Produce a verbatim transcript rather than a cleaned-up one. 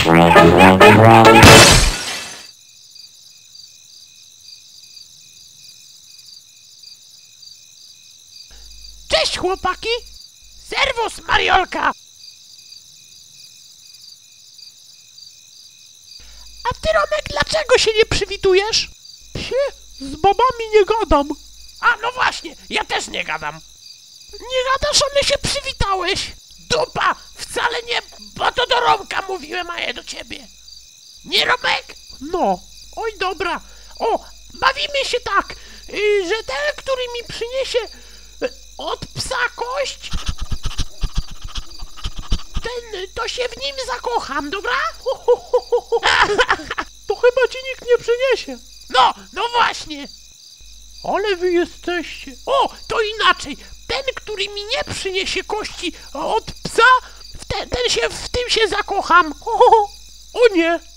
Cześć chłopaki! Serwus Mariolka! A ty Romek, dlaczego się nie przywitujesz? Psie, z babami nie gadam. A no właśnie, ja też nie gadam. Nie gadasz, ale się przywitałeś. Dupa, wcale nie, bo to do Romka mówiłem, a nie do ciebie. Nie Romek? No, oj dobra. O, bawimy się tak, yy, że ten, który mi przyniesie yy, od psa kość, ten, to się w nim zakocham, dobra? To chyba ci nikt nie przyniesie. No, no właśnie. Ale wy jesteście. O, to inaczej. Ten, który mi nie przyniesie kości od psa, w ten, ten się, w tym się zakocham. O, o nie.